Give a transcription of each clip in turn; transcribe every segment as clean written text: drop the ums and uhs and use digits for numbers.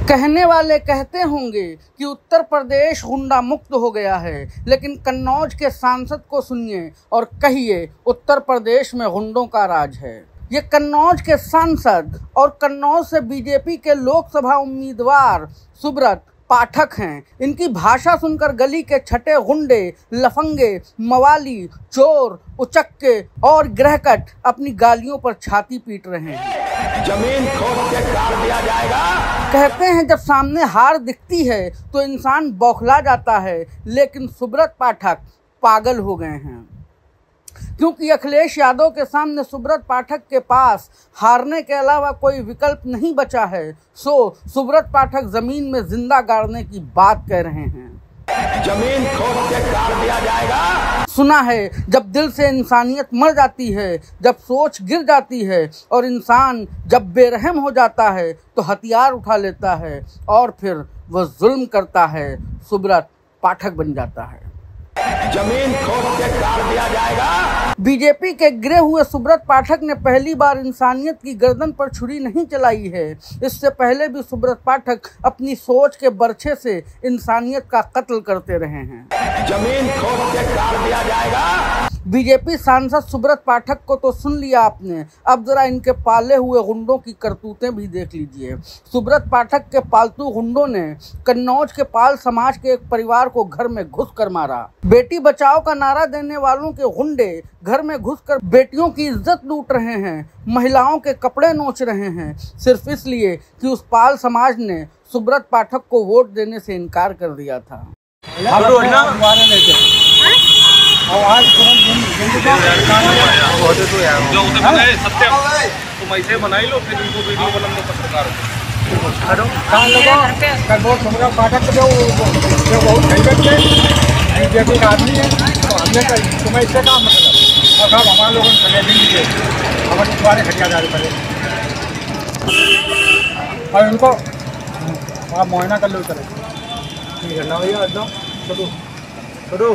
कहने वाले कहते होंगे कि उत्तर प्रदेश गुंडा मुक्त हो गया है, लेकिन कन्नौज के सांसद को सुनिए और कहिए उत्तर प्रदेश में गुंडों का राज है। ये कन्नौज के सांसद और कन्नौज से बीजेपी के लोकसभा उम्मीदवार सुब्रत पाठक हैं। इनकी भाषा सुनकर गली के छठे गुंडे, लफंगे, मवाली, चोर, उचक्के और ग्रहकट अपनी गालियों पर छाती पीट रहे हैं। जमीन खोद के काट दिया जाएगा। कहते हैं जब सामने हार दिखती है तो इंसान बौखला जाता है, लेकिन सुब्रत पाठक पागल हो गए हैं, क्योंकि अखिलेश यादव के सामने सुब्रत पाठक के पास हारने के अलावा कोई विकल्प नहीं बचा है। सो सुब्रत पाठक जमीन में जिंदा गाड़ने की बात कह रहे हैं। जमीन खोद के काट दिया जाएगा। सुना है जब दिल से इंसानियत मर जाती है, जब सोच गिर जाती है और इंसान जब बेरहम हो जाता है तो हथियार उठा लेता है और फिर वह जुल्म करता है, सुब्रत पाठक बन जाता है। जमीन खोद के काट दिया जाएगा। बीजेपी के गिरे हुए सुब्रत पाठक ने पहली बार इंसानियत की गर्दन पर छुरी नहीं चलाई है। इससे पहले भी सुब्रत पाठक अपनी सोच के बर्छे से इंसानियत का कत्ल करते रहे हैं। जमीन खोद के काट दिया जाएगा। बीजेपी सांसद सुब्रत पाठक को तो सुन लिया आपने, अब जरा इनके पाले हुए गुंडों की करतूतें भी देख लीजिए। सुब्रत पाठक के पालतू गुंडों ने कन्नौज के पाल समाज के एक परिवार को घर में घुस कर मारा। बेटी बचाओ का नारा देने वालों के गुंडे घर में घुसकर बेटियों की इज्जत लूट रहे हैं, महिलाओं के कपड़े नोच रहे हैं, सिर्फ इसलिए कि उस पाल समाज ने सुब्रत पाठक को वोट देने से इनकार कर दिया था। बीजेपी का आदमी है तो हमने तुम्हें इससे काम मतलब और सब हमारे लोगों ने खड़े नहीं दिए, हमारे तुम्हारे खटिया जा रहे पड़े और उनको आप मुआयना कर लो। चलो ठीक है ना भैया, एकदम छोड़ो छोड़ो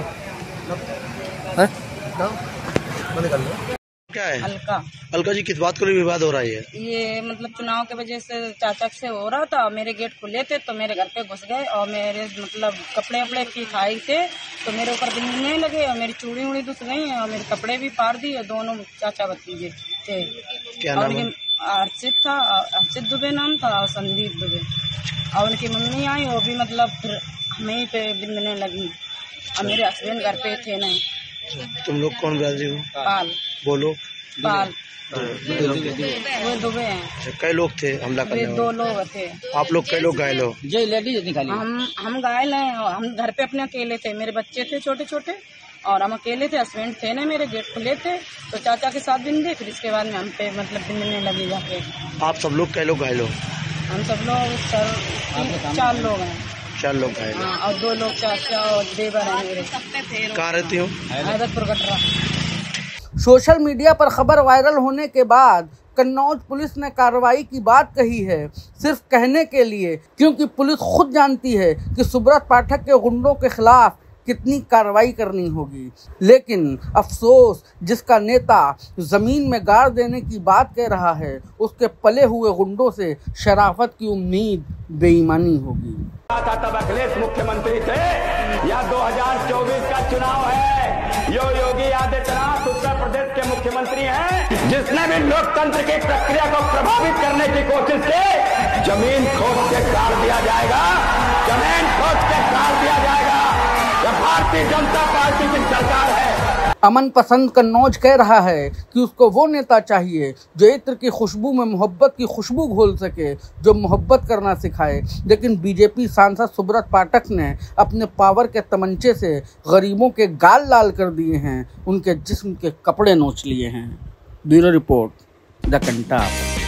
बंद कर लो। क्या है अलका जी, किस बात को लेकर विवाद हो रहा है? ये मतलब चुनाव के वजह से चाचा से हो रहा था। मेरे गेट खुले थे तो मेरे घर पे घुस गए और मेरे मतलब कपड़े वपड़े की खाई थे तो मेरे ऊपर बिनने लगे और मेरी चूड़ी उड़ी घुस गई और मेरे कपड़े भी फाड़ दिए। दोनों चाचा भतीजे थे। क्या नाम है? अर्चित था, अर्चित दुबे नाम था और संदीप दुबे। और उनकी मम्मी आई, वो भी मतलब फिर हमें पे बिनने लगी और मेरे हस्बैंड घर पे थे नहीं। तुम लोग कौन बिरादरी हो? पाल। बोलो। पाल वो दुबे हैं। कई लोग थे हमला करने वाले? 2 लोग थे। आप लोग कई लोग घायल हो? हम घायल हैं। हम घर पे अपने अकेले थे, मेरे बच्चे थे छोटे छोटे और हम अकेले थे। हस्बैंड थे ना, मेरे गेट खुले थे तो चाचा के साथ बिन दे, फिर इसके बाद में हम पे मतलब बिनने लगी जाके। आप सब लोग कई लोग घायल हो? हम सब लोग 4 लोग हैं। 4 लोग घायल हैं। और 2 लोग चाचा और देवर हैं मेरे। कहाँ रहती हो? हैदरपुर कटरा। सोशल मीडिया पर खबर वायरल होने के बाद कन्नौज पुलिस ने कार्रवाई की बात कही है, सिर्फ कहने के लिए, क्योंकि पुलिस खुद जानती है कि सुब्रत पाठक के गुंडों के खिलाफ कितनी कार्रवाई करनी होगी। लेकिन अफसोस, जिसका नेता जमीन में गाड़ देने की बात कह रहा है, उसके पले हुए गुंडों से शराफत की उम्मीद बेईमानी होगी। तब अखिलेश मुख्यमंत्री थे या 2024 का चुनाव है, योगी आदित्यनाथ उत्तर प्रदेश के मुख्यमंत्री हैं। जिसने भी लोकतंत्र की प्रक्रिया को प्रभावित करने की कोशिश की, जमीन खोद के काट दिया जाएगा। जमीन खोद के काट दिया जाएगा। भारतीय जनता पार्टी की सरकार है। अमन पसंद कन्नौज कह रहा है कि उसको वो नेता चाहिए जो इत्र की खुशबू में मोहब्बत की खुशबू घोल सके, जो मोहब्बत करना सिखाए। लेकिन बीजेपी सांसद सुब्रत पाठक ने अपने पावर के तमंचे से गरीबों के गाल लाल कर दिए हैं, उनके जिस्म के कपड़े नोच लिए हैं। Bureau report, the Kantap.